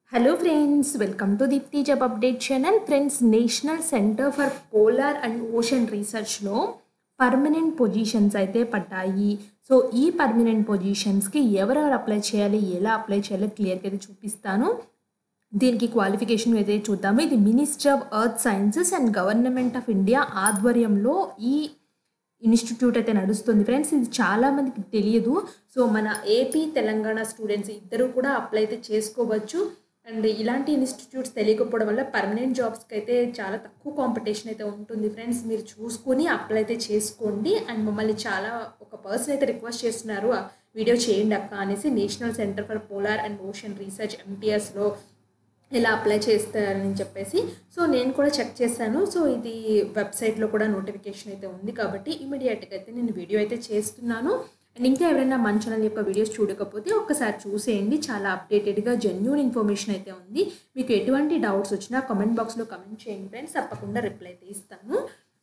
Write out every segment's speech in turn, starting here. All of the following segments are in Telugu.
Hello friends, welcome to Deepti Job Update channel. Friends, National Center for Polar and Ocean Research లో పర్మనెంట్ పొజిషన్స్ అయితే పడ్డాయి. సో ఈ పర్మనెంట్ పొజిషన్స్కి ఎవరెవరు అప్లై చేయాలి, ఎలా అప్లై చేయాలో క్లియర్గా అయితే చూపిస్తాను. దీనికి క్వాలిఫికేషన్ అయితే చూద్దాము. ఇది ministry of earth sciences and government of India ఆధ్వర్యంలో ఈ ఇన్స్టిట్యూట్ అయితే నడుస్తుంది ఫ్రెండ్స్. ఇది చాలామందికి తెలియదు. సో మన ఏపీ తెలంగాణ స్టూడెంట్స్ ఇద్దరు కూడా అప్లై అయితే చేసుకోవచ్చు. అండ్ ఇలాంటి ఇన్స్టిట్యూట్స్ తెలియకపోవడం వల్ల పర్మనెంట్ జాబ్స్కి అయితే చాలా తక్కువ కాంపిటీషన్ అయితే ఉంటుంది ఫ్రెండ్స్. మీరు చూసుకొని అప్లై అయితే చేసుకోండి. అండ్ మమ్మల్ని చాలా ఒక పర్సన్ అయితే రిక్వెస్ట్ చేస్తున్నారు, వీడియో చేయండి అక్క అనేసి. National centre for polar and ocean research ఎంటీఎస్లో ఎలా అప్లై చేస్తారని చెప్పేసి. సో నేను కూడా చెక్ చేశాను. సో ఇది వెబ్సైట్లో కూడా నోటిఫికేషన్ అయితే ఉంది కాబట్టి ఇమీడియట్గా అయితే నేను వీడియో అయితే చేస్తున్నాను. అండ్ ఇంకా ఎవరైనా మన ఛానల్ యొక్క వీడియోస్ చూడకపోతే ఒక్కసారి చూసేయండి. చాలా అప్డేటెడ్గా జెన్యూన్ ఇన్ఫర్మేషన్ అయితే ఉంది. మీకు ఎటువంటి డౌట్స్ వచ్చినా కామెంట్ బాక్స్లో కమెంట్ చేయండి ఫ్రెండ్స్, తప్పకుండా రిప్లై అయితే ఇస్తాను.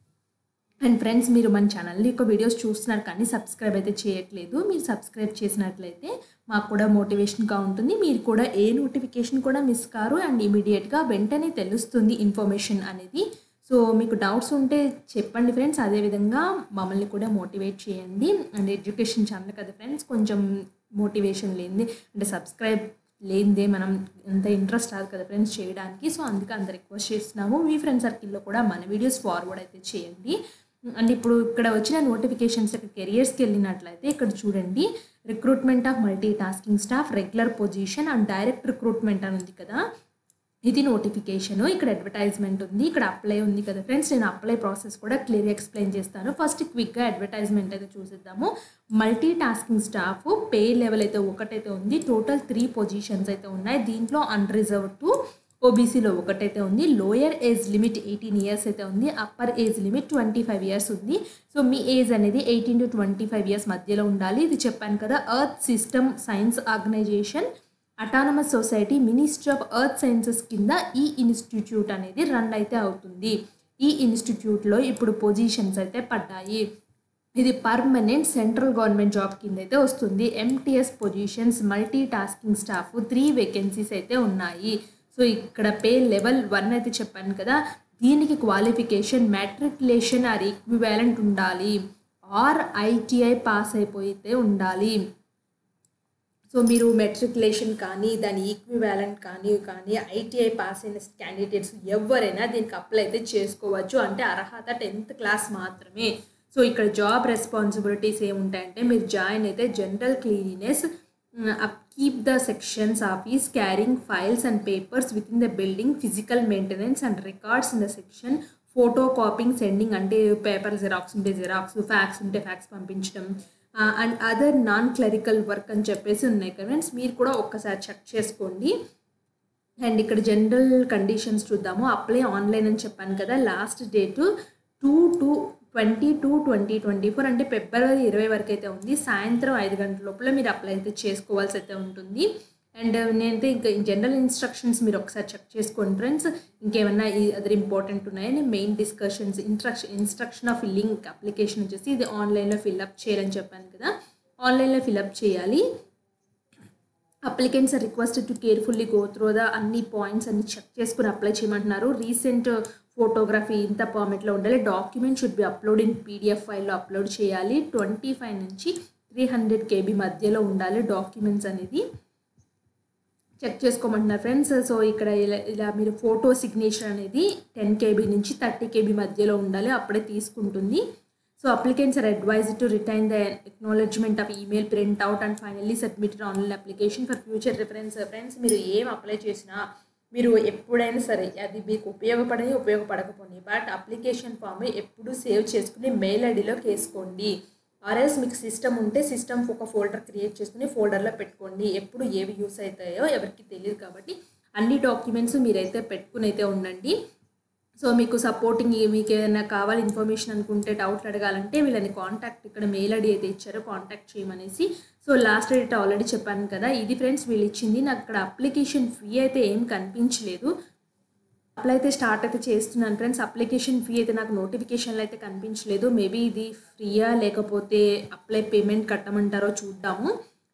అండ్ ఫ్రెండ్స్, మీరు మన ఛానల్ యొక్క వీడియోస్ చూస్తున్నారు కానీ సబ్స్క్రైబ్ అయితే చేయట్లేదు. మీరు సబ్స్క్రైబ్ చేసినట్లయితే మాకు కూడా మోటివేషన్గా ఉంటుంది. మీరు కూడా ఏ నోటిఫికేషన్ కూడా మిస్ కారు. అండ్ ఇమీడియట్గా వెంటనే తెలుస్తుంది ఇన్ఫర్మేషన్ అనేది. సో మీకు డౌట్స్ ఉంటే చెప్పండి ఫ్రెండ్స్. అదేవిధంగా మమ్మల్ని కూడా మోటివేట్ చేయండి. అండ్ ఎడ్యుకేషన్ ఛానల్ కదా ఫ్రెండ్స్, కొంచెం మోటివేషన్ లేనిది అంటే సబ్స్క్రైబ్ లేనిదే మనం అంత ఇంట్రెస్ట్ రాదు కదా ఫ్రెండ్స్ చేయడానికి. సో అందుకే అంత రిక్వెస్ట్ చేస్తున్నాము. మీ ఫ్రెండ్ సర్కిల్లో కూడా మన వీడియోస్ ఫార్వర్డ్ అయితే చేయండి. అండ్ ఇప్పుడు ఇక్కడ వచ్చిన నోటిఫికేషన్స్ యొక్క కెరియర్స్కి వెళ్ళినట్లయితే ఇక్కడ చూడండి, recruitment of multi tasking staff, regular position and direct recruitment అని ఉంది కదా, ఇది నోటిఫికేషన్. ఇక్కడ అడ్వర్టైజ్మెంట్ ఉంది, ఇక్కడ అప్లై ఉంది కదా ఫ్రెండ్స్. నేను అప్లై ప్రాసెస్ కూడా క్లియర్గా ఎక్స్ప్లెయిన్ చేస్తాను. ఫస్ట్ క్విక్గా అడ్వర్టైజ్మెంట్ అయితే చూసిద్దాము. Multi tasking staff pay level అయితే ఒకటైతే ఉంది. టోటల్ 3 పొజిషన్స్ అయితే ఉన్నాయి. దీంట్లో అన్రిజర్వ్డ్ టు ఓబీసీలో ఒకటైతే ఉంది. లోయర్ ఏజ్ లిమిట్ 18 ఇయర్స్ అయితే ఉంది. అప్పర్ ఏజ్ లిమిట్ 25 ఇయర్స్ ఉంది. సో మీ ఏజ్ అనేది 18 to 25 ఇయర్స్ మధ్యలో ఉండాలి. ఇది చెప్పాను కదా, earth system science organisation autonomous society ministry of earth sciences కింద ఈ ఇన్స్టిట్యూట్ అనేది రన్ అయితే అవుతుంది. ఈ ఇన్స్టిట్యూట్లో ఇప్పుడు పొజిషన్స్ అయితే పడ్డాయి. ఇది పర్మనెంట్ సెంట్రల్ గవర్నమెంట్ జాబ్ కింద అయితే వస్తుంది. MTS positions, multi tasking staff 3 vacancies అయితే ఉన్నాయి. సో ఇక్కడ పే లెవెల్ 1 అయితే చెప్పాను కదా, దీనికి క్వాలిఫికేషన్ మ్యాట్రికులేషన్ ఆర్ ఈక్వివాలెంట్ ఉండాలి, ఆర్ ఐటీఐ పాస్ అయిపోయితే ఉండాలి. సో మీరు మెట్రికులేషన్ కానీ దాని ఈక్వివాలెంట్ కానీ ఐటీఐ పాస్ అయిన క్యాండిడేట్స్ ఎవరైనా దీనికి అప్లై అయితే చేసుకోవచ్చు. అంటే అర్హత 10th క్లాస్ మాత్రమే. సో ఇక్కడ జాబ్ రెస్పాన్సిబిలిటీస్ ఏముంటాయంటే, మీరు జాయిన్ అయితే general cleanliness, upkeep the sections office, carrying files and papers within the building, physical maintenance and records in the section, photocopying, sending అంటే పేపర్ జిరాక్స్ ఉంటే జిరాక్స్, ఫ్యాక్స్ ఉంటే ఫ్యాక్స్ పంపించడం, and other non clerical work అని చెప్పేసి ఉన్నాయి కదా ఫ్రెండ్స్. మీరు కూడా ఒక్కసారి చెక్ చేసుకోండి. అండ్ ఇక్కడ జనరల్ కండిషన్స్ చూద్దాము. అప్లై ఆన్లైన్ అని చెప్పాను కదా, లాస్ట్ డేటు 2/22/2024 అంటే ఫిబ్రవరి 20 వరకు అయితే ఉంది. సాయంత్రం 5 గంటల లోపల మీరు అప్లై అయితే చేసుకోవాల్సి అయితే ఉంటుంది. అండ్ నేనైతే ఇంకా జనరల్ ఇన్స్ట్రక్షన్స్ మీరు ఒకసారి చెక్ చేసుకోండి ఫ్రెండ్స్. ఇంకేమన్నా అదర్ ఇంపార్టెంట్ ఉన్నాయని main discussions, instruction of filling application వచ్చేసి ఇది ఆన్లైన్లో ఫిల్అప్ చేయాలని చెప్పాను కదా, ఆన్లైన్లో ఫిల్అప్ చేయాలి. Applicants are requested to carefully go through the అన్ని పాయింట్స్ అన్ని చెక్ చేసుకుని అప్లై చేయమంటున్నారు. రీసెంట్ ఫోటోగ్రఫీ ఇంత ఫార్మెట్లో ఉండాలి. Document should be upload in PDF ఫైల్లో అప్లోడ్ చేయాలి. 25 నుంచి 300 KB మధ్యలో ఉండాలి డాక్యుమెంట్స్ అనేది. Check చేసుకోమంటున్నారు friends. సో ఇక్కడ ఇలా మీరు ఫోటో సిగ్నేచర్ అనేది 10 KB నుంచి 30 KB మధ్యలో ఉండాలి, అప్పుడే తీసుకుంటుంది. So applicants are advised to retain the acknowledgement of email print out and finally submitted online application for future reference. Friends, మీరు ఏం అప్లై చేసినా మీరు ఎప్పుడైనా సరే అది మీకు ఉపయోగపడకపోయి, బట్ అప్లికేషన్ ఫామ్ ఎప్పుడు సేవ్ చేసుకుని మెయిల్ ఐడిలోకి వేసుకోండి. ఆర్ఎల్స్ మీకు సిస్టమ్ ఉంటే సిస్టమ్ ఒక ఫోల్డర్ క్రియేట్ చేసుకుని ఫోల్డర్లో పెట్టుకోండి. ఎప్పుడు ఏవి యూస్ అవుతాయో ఎవరికి తెలియదు కాబట్టి అన్ని డాక్యుమెంట్స్ మీరైతే పెట్టుకుని అయితే ఉండండి. సో మీకు సపోర్టింగ్ మీకు ఏదైనా కావాలి ఇన్ఫర్మేషన్ అనుకుంటే, డౌట్లు అడగాలంటే వీళ్ళని కాంటాక్ట్, ఇక్కడ మెయిల్ ఐడి అయితే ఇచ్చారో కాంటాక్ట్ చేయమనేసి. సో లాస్ట్ డేట్ ఆల్రెడీ చెప్పాను కదా, ఇది ఫ్రెండ్స్ వీళ్ళు ఇచ్చింది. నాకు ఇక్కడ అప్లికేషన్ ఫీ అయితే ఏం కనిపించలేదు. అప్లై అయితే స్టార్ట్ అయితే చేస్తున్నాను ఫ్రెండ్స్. అప్లికేషన్ ఫీ అయితే నాకు నోటిఫికేషన్లో అయితే కనిపించలేదు. మేబీ ఇది ఫ్రీయా లేకపోతే అప్లై పేమెంట్ కట్టమంటారో చూద్దాము.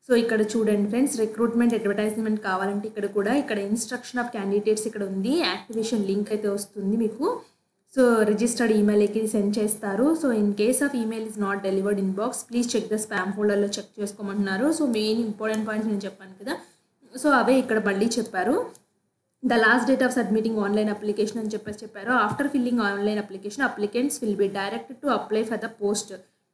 సో ఇక్కడ చూడండి ఫ్రెండ్స్, రిక్రూట్మెంట్ అడ్వర్టైజ్మెంట్ కావాలంటే ఇక్కడ ఇన్స్ట్రక్షన్ ఆఫ్ క్యాండిడేట్స్ ఇక్కడ ఉంది, యాక్టివేషన్ లింక్ అయితే వస్తుంది మీకు. సో రిజిస్టర్డ్ ఈమెయిల్కి సెండ్ చేస్తారు. So in case of email is not delivered inbox please check the spam ఫోల్డర్లో చెక్ చేసుకోమంటున్నారు. సో మెయిన్ ఇంపార్టెంట్ పాయింట్స్ నేను చెప్పాను కదా, సో అవే ఇక్కడ మళ్ళీ చెప్పారు. The last date of submitting online application అని చెప్పారు. After filling online application applicants will be directed to apply for the post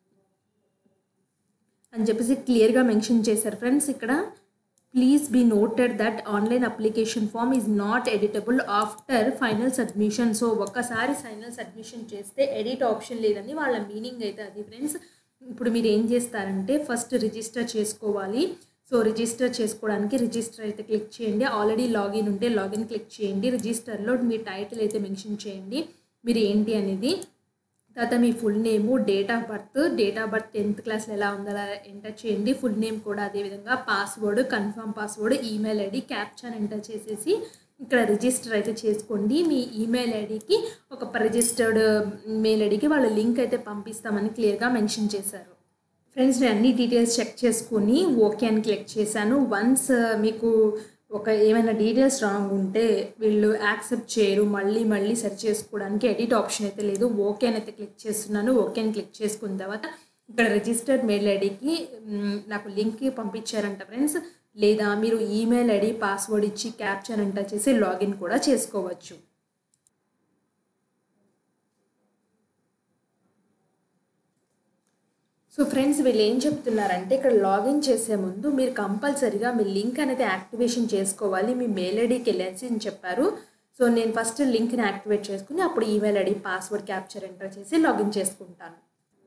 అని చెప్పేసి క్లియర్గా మెన్షన్ చేశారు ఫ్రెండ్స్. ఇక్కడ please be noted that online application form is not editable after final submission. So ఒక్కసారి ఫైనల్ సబ్మిషన్ చేస్తే ఎడిట్ ఆప్షన్ లేదని వాళ్ళ మీనింగ్ అయితే అది ఫ్రెండ్స్. ఇప్పుడు మీరు ఏం చేస్తారంటే ఫస్ట్ రిజిస్టర్ చేసుకోవాలి. సో రిజిస్టర్ చేసుకోవడానికి రిజిస్టర్ అయితే క్లిక్ చేయండి. ఆల్రెడీ లాగిన్ ఉంటే లాగిన్ క్లిక్ చేయండి. రిజిస్టర్లో మీ టైటిల్ అయితే మెన్షన్ చేయండి మీరు ఏంటి అనేది. తర్వాత మీ full name, date of birth 10th క్లాస్లో ఎలా ఉందో అలా ఎంటర్ చేయండి. ఫుల్ నేమ్ కూడా అదేవిధంగా password, confirm password, email ID, క్యాప్చాన్ ఎంటర్ చేసేసి ఇక్కడ రిజిస్టర్ అయితే చేసుకోండి. మీ ఈమెయిల్ ఐడికి ఒక రిజిస్టర్డ్ మెయిల్ ఐడికి వాళ్ళ లింక్ అయితే పంపిస్తామని క్లియర్గా మెన్షన్ చేశారు. ఫ్రెండ్స్ నేను అన్ని డీటెయిల్స్ చెక్ చేసుకుని ఓకే అని క్లిక్ చేశాను. వన్స్ మీకు ఏమైనా డీటెయిల్స్ రాంగ్ ఉంటే వీళ్ళు యాక్సెప్ట్ చేయరు, మళ్ళీ సెర్చ్ చేసుకోవడానికి ఎడిట్ ఆప్షన్ అయితే లేదు. ఓకే అని అయితే క్లిక్ చేస్తున్నాను. ఓకే అని క్లిక్ చేసుకున్న తర్వాత ఇక్కడ రిజిస్టర్డ్ మెయిల్ ఐడికి నాకు లింక్ పంపించారంట ఫ్రెండ్స్. లేదా మీరు ఈమెయిల్ ఐడి పాస్వర్డ్ ఇచ్చి క్యాప్చర్ ఎంటర్ చేసి లాగిన్ కూడా చేసుకోవచ్చు. సో ఫ్రెండ్స్ వీళ్ళు ఏం చెప్తున్నారంటే ఇక్కడ లాగిన్ చేసే ముందు మీరు కంపల్సరీగా మీ లింక్ అనేది యాక్టివేషన్ చేసుకోవాలి, మీ మెయిల్ ఐడికి వెళ్ళేసి అని చెప్పారు. సో నేను ఫస్ట్ లింక్ని యాక్టివేట్ చేసుకుని అప్పుడు email ID password capture enter చేసి లాగిన్ చేసుకుంటాను.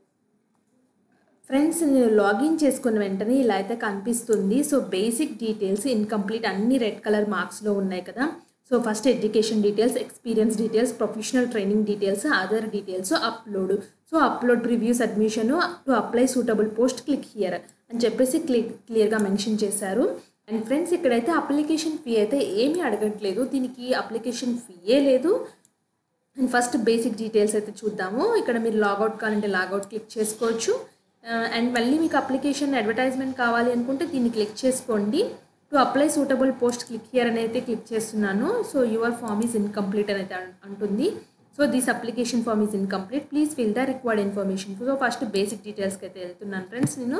ఫ్రెండ్స్ నేను లాగిన్ చేసుకున్న వెంటనే ఇలా అయితే కనిపిస్తుంది. సో బేసిక్ డీటెయిల్స్ ఇన్కంప్లీట్ అన్ని రెడ్ కలర్ మార్క్స్లో ఉన్నాయి కదా. So first education details, experience details, professional training details, other details, upload. So upload previews admission to apply suitable post click here అని చెప్పేసి క్లియర్గా మెన్షన్ చేశారు. అండ్ ఫ్రెండ్స్ ఇక్కడైతే అప్లికేషన్ ఫీ అయితే ఏమీ అడగట్లేదు, దీనికి అప్లికేషన్ ఫీయే లేదు. అండ్ ఫస్ట్ బేసిక్ డీటెయిల్స్ అయితే చూద్దాము. ఇక్కడ మీరు లాగౌట్ కావాలంటే లాగౌట్ క్లిక్ చేసుకోవచ్చు. అండ్ మళ్ళీ మీకు అప్లికేషన్ అడ్వర్టైజ్మెంట్ కావాలి అనుకుంటే దీన్ని క్లిక్ చేసుకోండి. To apply suitable post click here అని అయితే క్లిక్ చేస్తున్నాను. So your form is incomplete అని అయితే అంటుంది. So this application form is incomplete please fill the required information. So first basic డీటెయిల్స్కి అయితే వెళ్తున్నాను ఫ్రెండ్స్ నేను.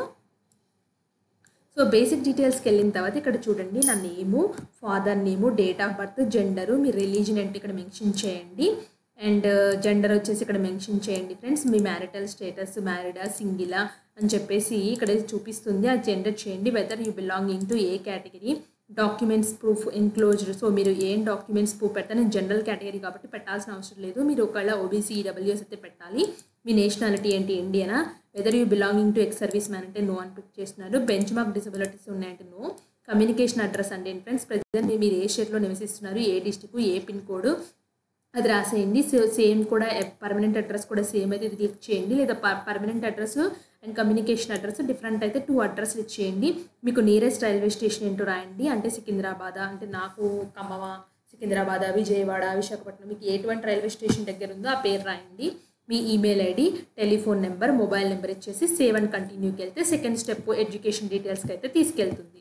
సో బేసిక్ డీటెయిల్స్కి వెళ్ళిన తర్వాత ఇక్కడ చూడండి నా name, father name, date of birth, gender, మీ రిలీజన్ అంటే ఇక్కడ మెన్షన్ చేయండి. అండ్ జెండర్ వచ్చేసి ఇక్కడ మెన్షన్ చేయండి ఫ్రెండ్స్. మీ మ్యారిటల్ స్టేటస్ మ్యారీడా సింగిలా అని చెప్పేసి ఇక్కడ చూపిస్తుంది, అది జెండర్ చేయండి. Whether you belonging to a category, documents proof enclosed. So మీరు ఏం డాక్యుమెంట్స్ ప్రూఫ్ పెట్టాలి, జనరల్ కేటగిరీ కాబట్టి పెట్టాల్సిన అవసరం లేదు. మీరు ఒకవేళ ఓబీసీ ఈడబ్ల్యూఎస్ అయితే పెట్టాలి. మీ నేషనాలిటీ ఏంటి, ఇండియనా. Whether you belonging to ex service man అంటే నో అని పిక్ చేస్తున్నారు. బెంచ్ మార్క్ డిసబిలిటీస్ ఉన్నాయంటే నో. కమ్యూనికేషన్ అడ్రస్ అంటే ఫ్రెండ్స్ ప్రజెంట్ మీరు ఏ స్టేట్లో నివసిస్తున్నారు, ఏ డిస్ట్రిక్ట్, ఏ పిన్ కోడ్ అది రాసేయండి. సేమ్ కూడా పర్మనెంట్ అడ్రస్ కూడా సేమ్ అయితే ఇది క్లిక్ చేయండి. లేదా permanent address and communication address different అయితే 2 అడ్రస్లు ఇచ్చేయండి. మీకు నియరెస్ట్ రైల్వే స్టేషన్ ఏంటో రాయండి. అంటే సికింద్రాబాద్ అంటే నాకు ఖమ్మమ, సికింద్రాబాద్, విజయవాడ, విశాఖపట్నం మీకు ఎటువంటి రైల్వే స్టేషన్ దగ్గర ఉందో ఆ పేరు రాయండి. మీ email ID, telephone number, mobile number ఇచ్చేసి సేవ్ అండ్ కంటిన్యూకి వెళ్తే సెకండ్ స్టెప్ ఎడ్యుకేషన్ డీటెయిల్స్కి అయితే తీసుకెళ్తుంది.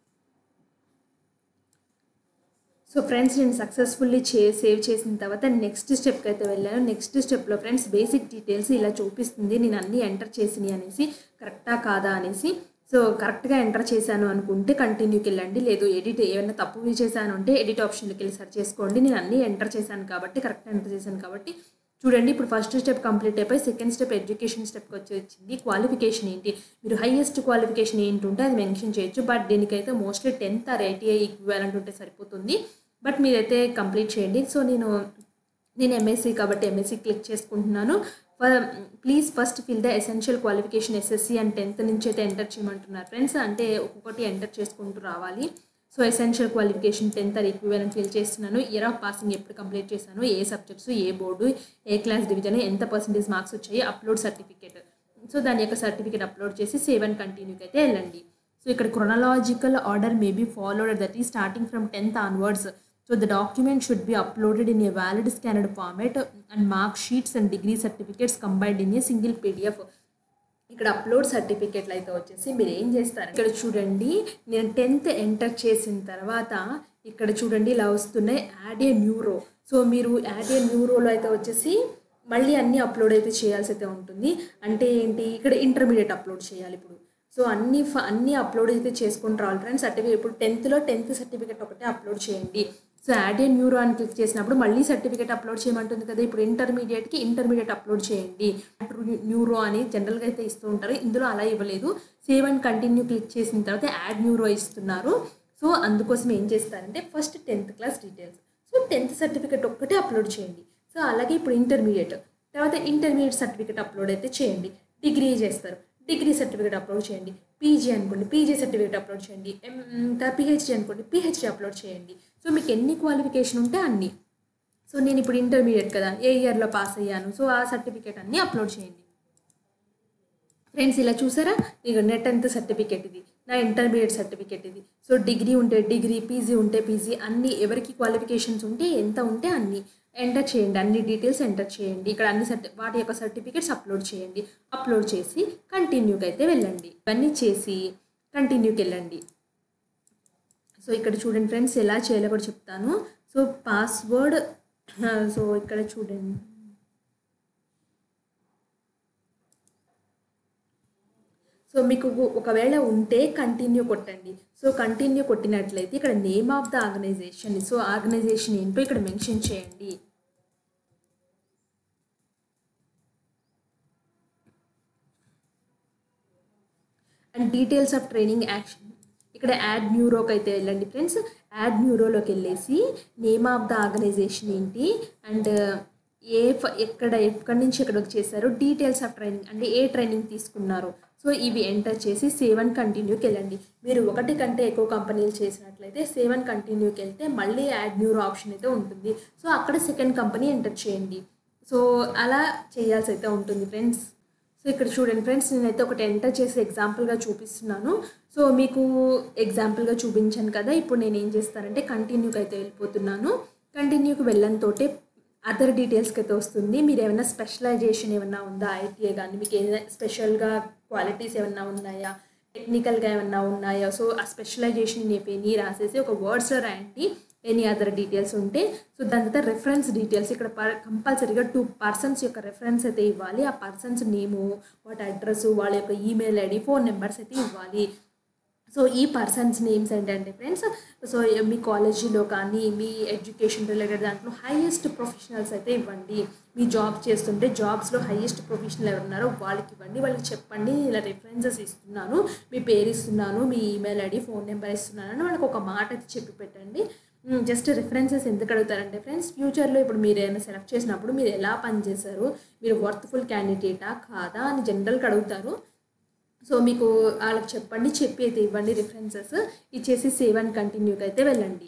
సో ఫ్రెండ్స్ నేను సక్సెస్ఫుల్లీ సేవ్ చేసిన తర్వాత నెక్స్ట్ స్టెప్కి అయితే వెళ్ళాను. నెక్స్ట్ స్టెప్లో ఫ్రెండ్స్ బేసిక్ డీటెయిల్స్ ఇలా చూపిస్తుంది, నేను అన్నీ ఎంటర్ చేసినాయి అనేసి, కరెక్టా కాదా అనేసి. సో కరెక్ట్గా ఎంటర్ చేశాను అనుకుంటే కంటిన్యూకి వెళ్ళండి. లేదు ఎడిట్ ఏమైనా తప్పు చేశాను అంటే ఎడిట్ ఆప్షన్కి వెళ్ళి సెర్చ్ చేసుకోండి. నేను అన్నీ ఎంటర్ చేశాను కాబట్టి కరెక్ట్గా ఎంటర్ చేశాను కాబట్టి చూడండి. ఇప్పుడు ఫస్ట్ స్టెప్ కంప్లీట్ అయిపోయి సెకండ్ స్టెప్ ఎడ్యుకేషన్ స్టెప్కి వచ్చింది. క్వాలిఫికేషన్ ఏంటి, మీరు హైయెస్ట్ క్వాలిఫికేషన్ ఏంటి ఉంటే అది మెన్షన్ చేయొచ్చు. బట్ దీనికైతే mostly 10th or ITI equivalent ఉంటే సరిపోతుంది. బట్ మీరైతే కంప్లీట్ చేయండి. సో నేను ఎంఎస్సీ కాబట్టి ఎంఎస్సీ క్లిక్ చేసుకుంటున్నాను. Please first fill the essential qualification SSC and 10th నుంచి అయితే ఎంటర్ చేయమంటున్నారు ఫ్రెండ్స్. అంటే ఒక్కొక్కటి ఎంటర్ చేసుకుంటూ రావాలి. So essential qualification 10th or equivalent fill చేస్తున్నాను. ఇయర్ ఆఫ్ పాసింగ్ ఎప్పుడు కంప్లీట్ చేశాను, ఏ సబ్జెక్ట్స్, ఏ బోర్డు, ఏ క్లాస్ డివిజన్, ఎంత పర్సెంటేజ్ మార్క్స్ వచ్చాయి, అప్లోడ్ సర్టిఫికేట్. సో దాని యొక్క సర్టిఫికేట్ అప్లోడ్ చేసి సేవ్ అండ్ కంటిన్యూకి అయితే వెళ్ళండి. సో ఇక్కడ chronological order may be followed that is starting from 10th onwards. So the document should be uploaded in a valid scanned format and mark sheets and degree certificates combined in a single PDF. ఇక్కడ అప్లోడ్ సర్టిఫికేట్లు అయితే వచ్చేసి మీరు ఏం చేస్తారు, ఇక్కడ చూడండి నేను 10th ఎంటర్ చేసిన తర్వాత ఇక్కడ చూడండి ఇలా వస్తున్నాయి add a new row. So మీరు యాడ్ ఏ న్యూ రోలో అయితే వచ్చేసి మళ్ళీ అన్నీ అప్లోడ్ అయితే చేయాల్సి అయితే ఉంటుంది. అంటే ఏంటి, ఇక్కడ ఇంటర్మీడియట్ అప్లోడ్ చేయాలి ఇప్పుడు. సో అన్నీ అప్లోడ్ అయితే చేసుకొని రావాలి ఫ్రెండ్స్. సర్టిఫికేట్ ఇప్పుడు 10th సర్టిఫికేట్ ఒకటే అప్లోడ్ చేయండి. సో యాడ్ ఏ న్యూరో అని క్లిక్ చేసినప్పుడు మళ్ళీ సర్టిఫికేట్ అప్లోడ్ చేయమంటుంది కదా. ఇప్పుడు ఇంటర్మీడియట్ అప్లోడ్ చేయండి. న్యూరో అని జనరల్గా అయితే ఇస్తూ ఉంటారు, ఇందులో అలా ఇవ్వలేదు. సేవ్ అండ్ కంటిన్యూ క్లిక్ చేసిన తర్వాత యాడ్ న్యూరో ఇస్తున్నారు. సో అందుకోసం ఏం చేస్తారంటే first 10th class details, so 10th certificate ఒక్కటే అప్లోడ్ చేయండి. సో అలాగే ఇప్పుడు ఇంటర్మీడియట్ సర్టిఫికేట్ అప్లోడ్ అయితే చేయండి. డిగ్రీ చేస్తారు, డిగ్రీ సర్టిఫికేట్ అప్లోడ్ చేయండి. పీజీ అనుకోండి, పీజీ సర్టిఫికేట్ అప్లోడ్ చేయండి. ఇంకా పిహెచ్డీ అనుకోండి, పిహెచ్డీ అప్లోడ్ చేయండి. సో మీకు ఎన్ని క్వాలిఫికేషన్ ఉంటే అన్ని. సో నేను ఇప్పుడు ఇంటర్మీడియట్ కదా, ఏ ఇయర్లో పాస్ అయ్యాను, సో ఆ సర్టిఫికేట్ అన్నీ అప్లోడ్ చేయండి. ఫ్రెండ్స్ ఇలా చూసారా, ఇక నా 10th సర్టిఫికేట్ ఇది, నా ఇంటర్మీడియట్ సర్టిఫికేట్ ఇది. సో డిగ్రీ ఉంటే డిగ్రీ, పీజీ ఉంటే పీజీ, అన్ని ఎవరికి క్వాలిఫికేషన్స్ ఉంటే ఎంత ఉంటే అన్ని ఎంటర్ చేయండి, అన్ని డీటెయిల్స్ ఎంటర్ చేయండి. ఇక్కడ అన్ని వాటి యొక్క సర్టిఫికేట్స్ అప్లోడ్ చేయండి. అప్లోడ్ చేసి కంటిన్యూకి అయితే వెళ్ళండి. ఇవన్నీ చేసి కంటిన్యూకి వెళ్ళండి. సో ఇక్కడ చూడండి ఫ్రెండ్స్ ఎలా చేయాలో కూడా చెప్తాను. సో పాస్వర్డ్, సో ఇక్కడ చూడండి, సో మీకు ఒకవేళ ఉంటే కంటిన్యూ కొట్టండి. సో కంటిన్యూ కొట్టినట్లయితే ఇక్కడ name of the organisation, so organisation ఏంటో ఇక్కడ మెన్షన్ చేయండి. And details of training action, ఇక్కడ యాడ్ న్యూరోకి అయితే వెళ్ళండి ఫ్రెండ్స్. యాడ్ న్యూరోలోకి వెళ్ళేసి నేమ్ ఆఫ్ ద ఆర్గనైజేషన్ ఏంటి, అండ్ ఎక్కడి నుంచి ఎక్కడికి చేశారు, డీటెయిల్స్ ఆఫ్ ట్రైనింగ్ అంటే ఏ ట్రైనింగ్ తీసుకున్నారు. సో ఇవి ఎంటర్ చేసి సేవ్ అండ్ కంటిన్యూకి వెళ్ళండి. మీరు ఒకటి కంటే ఎక్కువ కంపెనీలు చేసినట్లయితే సేవ్ అండ్ కంటిన్యూకి వెళ్తే మళ్ళీ యాడ్ న్యూరో ఆప్షన్ అయితే ఉంటుంది. సో అక్కడ సెకండ్ కంపెనీ ఎంటర్ చేయండి. సో అలా చేయాల్సి అయితే ఉంటుంది ఫ్రెండ్స్. సో ఇక్కడ చూడండి ఫ్రెండ్స్, నేనైతే ఒకటి ఎంటర్ చేసి ఎగ్జాంపుల్గా చూపిస్తున్నాను. సో మీకు ఎగ్జాంపుల్గా చూపించాను కదా. ఇప్పుడు నేను ఏం చేస్తానంటే కంటిన్యూకి అయితే వెళ్ళిపోతున్నాను. కంటిన్యూకి వెళ్ళడంతోటే అదర్ డీటెయిల్స్కి అయితే వస్తుంది. మీరు ఏమైనా స్పెషలైజేషన్ ఏమైనా ఉందా, ఐటీఏ కానీ మీకు ఏదైనా స్పెషల్గా క్వాలిటీస్ ఏమైనా ఉన్నాయా, టెక్నికల్గా ఏమైనా ఉన్నాయా, సో ఆ స్పెషలైజేషన్ ఎనీ రాసేసి ఒక వర్డ్స్లో రాయండి. ఎనీ అదర్ డీటెయిల్స్ ఉంటే, సో దాని తర్వాత రెఫరెన్స్ డీటెయిల్స్ ఇక్కడ కంపల్సరీగా 2 పర్సన్స్ యొక్క రెఫరెన్స్ అయితే ఇవ్వాలి. ఆ పర్సన్స్ నేము, వాటి అడ్రస్, వాళ్ళ యొక్క ఈమెయిల్ ఐడి, ఫోన్ నెంబర్స్ అయితే ఇవ్వాలి. సో ఈ పర్సన్స్ నేమ్స్ ఏంటంటే ఫ్రెండ్స్, సో మీ కాలేజీలో కానీ మీ ఎడ్యుకేషన్ రిలేటెడ్ దాంట్లో హైయెస్ట్ ప్రొఫెషనల్స్ అయితే ఇవ్వండి. మీ జాబ్ చేస్తుంటే జాబ్స్లో హైయెస్ట్ ప్రొఫెషనల్ ఎవరున్నారో వాళ్ళకి ఇవ్వండి. వాళ్ళకి చెప్పండి ఇలా రెఫరెన్సెస్ ఇస్తున్నాను, మీ పేరు ఇస్తున్నాను, మీ ఈమెయిల్ ఐడి, ఫోన్ నెంబర్ ఇస్తున్నాను అని వాళ్ళకి ఒక మాట అయితే చెప్పి పెట్టండి. జస్ట్ రిఫరెన్సెస్ ఎందుకు అడుగుతారంటే ఫ్రెండ్స్, ఫ్యూచర్లో ఇప్పుడు మీరు ఏమైనా సెలెక్ట్ చేసినప్పుడు మీరు ఎలా పనిచేశారు, మీరు వర్త్ఫుల్ క్యాండిడేటా కాదా అని జనరల్గా అడుగుతారు. సో మీకు వాళ్ళకి చెప్పండి, చెప్పి అయితే ఇవ్వండి రిఫరెన్సెస్ ఇచ్చేసి సేవ్ అండ్ కంటిన్యూకి అయితే వెళ్ళండి.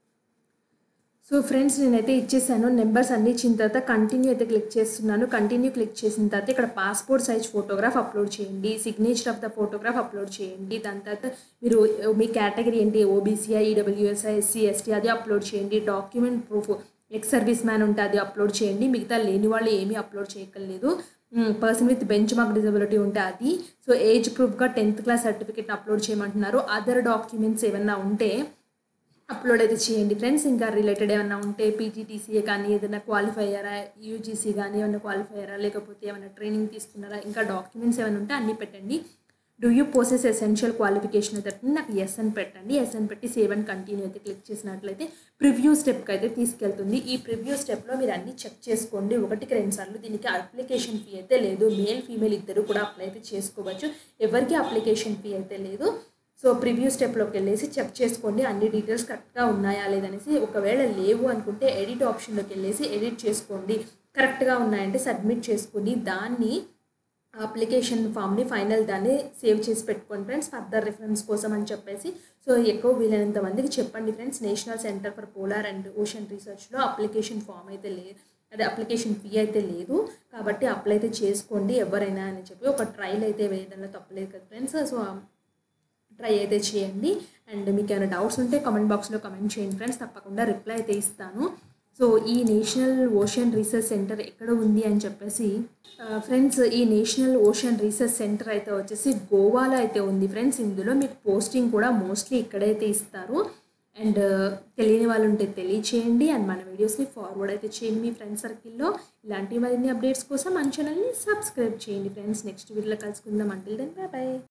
సో ఫ్రెండ్స్ నేనైతే ఇచ్చేసాను, నెంబర్స్ అన్ని ఇచ్చిన తర్వాత కంటిన్యూ అయితే క్లిక్ చేస్తున్నాను. కంటిన్యూ క్లిక్ చేసిన తర్వాత ఇక్కడ పాస్పోర్ట్ సైజ్ ఫోటోగ్రాఫ్ అప్లోడ్ చేయండి, signature of the photograph upload చేయండి. దాని తర్వాత మీరు మీ కేటగిరీ ఏంటి, ఓబీసీఐ, ఈడబ్ల్యూఎస్ఐ, ఎస్సీ, ఎస్టీ అది అప్లోడ్ చేయండి. Document proof, ex service man ఉంటే అది అప్లోడ్ చేయండి. మిగతా లేని వాళ్ళు ఏమీ అప్లోడ్ చేయక్కర్లేదు. Person with bench mark disability ఉంటే అది. సో ఏజ్ ప్రూఫ్గా 10th క్లాస్ సర్టిఫికేట్ అప్లోడ్ చేయమంటున్నారు. అదర్ డాక్యుమెంట్స్ ఏమన్నా ఉంటే అప్లోడ్ అయితే చేయండి ఫ్రెండ్స్. ఇంకా రిలేటెడ్ ఏమన్నా ఉంటే పీజీటీసీఏ కానీ ఏదైనా క్వాలిఫై అయ్యారా, యూజీసీ కానీ ఏమైనా క్వాలిఫై అయ్యారా, లేకపోతే ఏమైనా ట్రైనింగ్ తీసుకున్నారా, ఇంకా డాక్యుమెంట్స్ ఏమైనా ఉంటే అన్నీ పెట్టండి. Do you possess essential qualification అయితే నాకు ఎస్ అని పెట్టండి. ఎస్ అని పెట్టి సేవ్ అండ్ కంటిన్యూ అయితే క్లిక్ చేసినట్లయితే ప్రివ్యూ స్టెప్కి అయితే తీసుకెళ్తుంది. ఈ ప్రివ్యూ స్టెప్లో మీరు అన్నీ చెక్ చేసుకోండి 1-2 సార్లు. దీనికి అప్లికేషన్ ఫీ అయితే లేదు, మేల్ ఫీమేల్ ఇద్దరు కూడా అప్లై అయితే చేసుకోవచ్చు, ఎవరికి అప్లికేషన్ ఫీ అయితే లేదు. సో ప్రివ్యూ స్టెప్లోకి వెళ్ళేసి చెక్ చేసుకోండి అన్ని డీటెయిల్స్ కరెక్ట్గా ఉన్నాయా లేదనేసి. ఒకవేళ లేవు అనుకుంటే ఎడిట్ ఆప్షన్లోకి వెళ్ళేసి ఎడిట్ చేసుకోండి, కరెక్ట్గా ఉన్నాయంటే సబ్మిట్ చేసుకుని దాన్ని అప్లికేషన్ ఫామ్ని ఫైనల్ దాన్ని సేవ్ చేసి పెట్టుకోండి ఫ్రెండ్స్, ఫర్దర్ రిఫరెన్స్ కోసం అని చెప్పేసి. సో ఎక్కువ వీలైనంత మందికి చెప్పండి friends. National centre for polar and ocean రీసెర్చ్లో అప్లికేషన్ ఫామ్ అయితే అదే అప్లికేషన్ ఫీ అయితే లేదు, కాబట్టి అప్లై అయితే చేసుకోండి ఎవరైనా అని చెప్పి. ఒక ట్రైల్ అయితే వేయడంలో తప్పలేదు కదా ఫ్రెండ్స్. సో ట్రై అయితే చేయండి. అండ్ మీకు ఏమైనా డౌట్స్ ఉంటే కామెంట్ బాక్స్లో కామెంట్ చేయండి ఫ్రెండ్స్, తప్పకుండా రిప్లై అయితే ఇస్తాను. సో ఈ నేషనల్ ఓషన్ రీసెర్చ్ సెంటర్ ఎక్కడ ఉంది అని చెప్పేసి ఫ్రెండ్స్, ఈ నేషనల్ ఓషన్ రీసెర్చ్ సెంటర్ అయితే వచ్చేసి గోవాలో అయితే ఉంది ఫ్రెండ్స్. ఇందులో మీకు పోస్టింగ్ కూడా మోస్ట్లీ ఇక్కడైతే ఇస్తారు. అండ్ తెలియని వాళ్ళు ఉంటే తెలియచేయండి. అండ్ మన వీడియోస్ని ఫార్వర్డ్ అయితే చేయండి మీ ఫ్రెండ్స్ సర్కిల్లో. ఇలాంటి మరిన్ని అప్డేట్స్ కోసం మన ఛానల్ని సబ్స్క్రైబ్ చేయండి ఫ్రెండ్స్. నెక్స్ట్ వీడియోలో కలుసుకుందాం. Until then bye by.